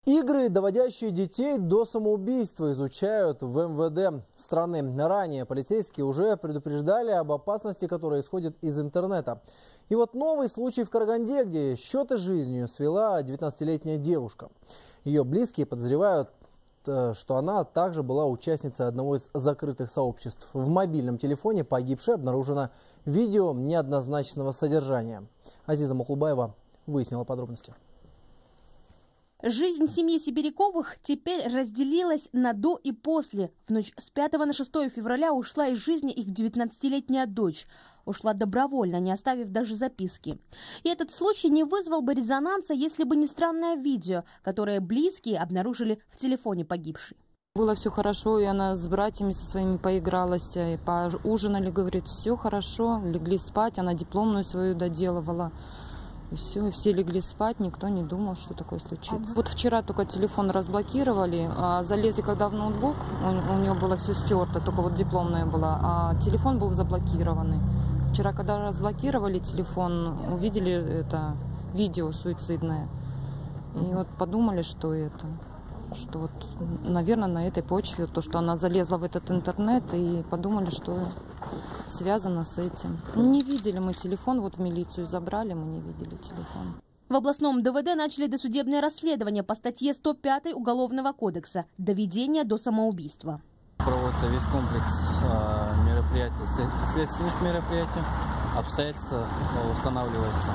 Игры, доводящие детей до самоубийства, изучают в МВД страны. Ранее полицейские уже предупреждали об опасности, которая исходит из интернета. И вот новый случай в Караганде, где счеты с жизнью свела 19-летняя девушка. Ее близкие подозревают, что она также была участницей одного из закрытых сообществ. В мобильном телефоне погибшей обнаружено видео неоднозначного содержания. Азиза Мукулбаева выяснила подробности. Жизнь семьи Сибиряковых теперь разделилась на до и после. В ночь с 5 на 6 февраля ушла из жизни их 19-летняя дочь. Ушла добровольно, не оставив даже записки. И этот случай не вызвал бы резонанса, если бы не странное видео, которое близкие обнаружили в телефоне погибшей. Было все хорошо, и она с братьями со своими поигралась, и поужинали, говорит, все хорошо, легли спать, она дипломную свою доделывала. И все легли спать, никто не думал, что такое случится. Вот вчера только телефон разблокировали, а залезли когда в ноутбук, у нее было все стерто, только вот дипломная была, а телефон был заблокированный. Вчера, когда разблокировали телефон, увидели это видео суицидное. И вот подумали, что вот, наверное, на этой почве, то, что она залезла в этот интернет, и подумали, что связано с этим. Не видели мы телефон, вот в милицию забрали, мы не видели телефон. В областном ДВД начали досудебное расследование по статье 105 Уголовного кодекса «Доведение до самоубийства». Проводится весь комплекс мероприятий, следственных мероприятий, обстоятельства устанавливаются.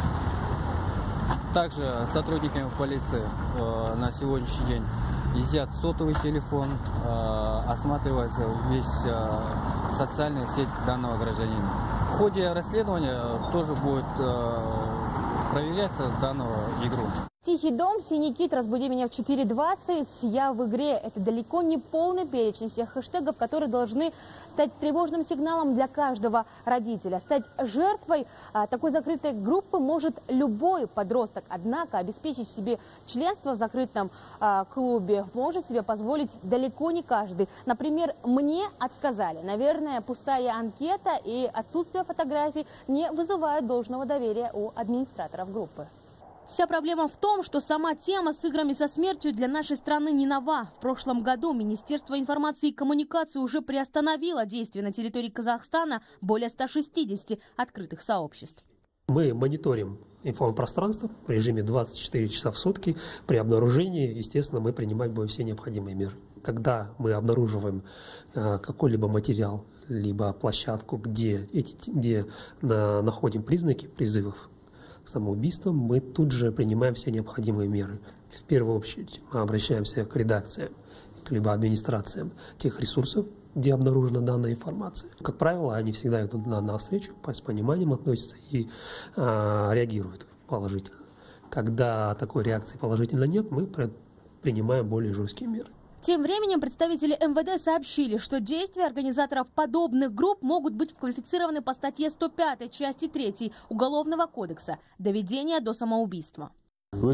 Также сотрудниками полиции на сегодняшний день изъят сотовый телефон, осматривается весь социальная сеть данного гражданина. В ходе расследования тоже будет проверяться данную игру. Тихий дом, синий кит, разбуди меня в 4:20. Я в игре. Это далеко не полный перечень всех хэштегов, которые должны стать тревожным сигналом для каждого родителя. Стать жертвой такой закрытой группы может любой подросток. Однако обеспечить себе членство в закрытом клубе может себе позволить далеко не каждый. Например, мне отказали. Наверное, пустая анкета и отсутствие фотографий не вызывают должного доверия у администраторов группы. Вся проблема в том, что сама тема с играми со смертью для нашей страны не нова. В прошлом году Министерство информации и коммуникации уже приостановило действие на территории Казахстана более 160 открытых сообществ. Мы мониторим информпространство в режиме 24 часа в сутки. При обнаружении, естественно, мы принимаем будем все необходимые меры. Когда мы обнаруживаем какой-либо материал, либо площадку, где находим признаки призывов самоубийством, мы тут же принимаем все необходимые меры. В первую очередь мы обращаемся к редакциям, либо администрациям тех ресурсов, где обнаружена данная информация. Как правило, они всегда идут навстречу, с пониманием относятся и реагируют положительно. Когда такой реакции положительно нет, мы принимаем более жесткие меры. Тем временем представители МВД сообщили, что действия организаторов подобных групп могут быть квалифицированы по статье 105 части 3 Уголовного кодекса «Доведение до самоубийства». В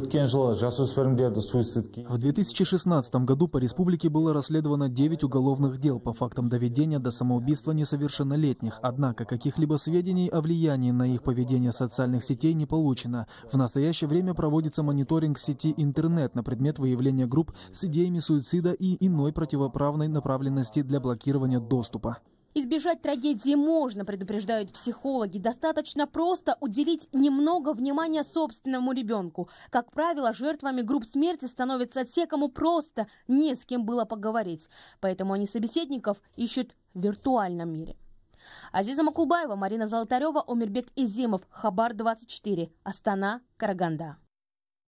2016 году по республике было расследовано 9 уголовных дел по фактам доведения до самоубийства несовершеннолетних. Однако каких-либо сведений о влиянии на их поведение социальных сетей не получено. В настоящее время проводится мониторинг сети интернет на предмет выявления групп с идеями суицида и иной противоправной направленности для блокирования доступа. Избежать трагедии можно, предупреждают психологи. Достаточно просто уделить немного внимания собственному ребенку. Как правило, жертвами групп смерти становятся те, кому просто не с кем было поговорить. Поэтому они собеседников ищут в виртуальном мире. Азиза Мукулбаева, Марина Золотарева, Омирбек Изимов, Хабар 24, Астана, Караганда.